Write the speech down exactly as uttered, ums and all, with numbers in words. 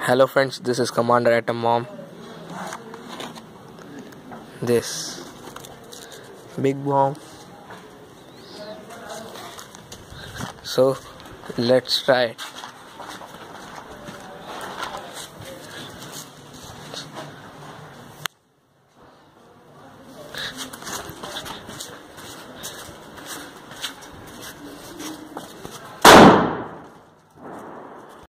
Hello friends, this is Commander Atom Bomb. This big bomb. So let's try it.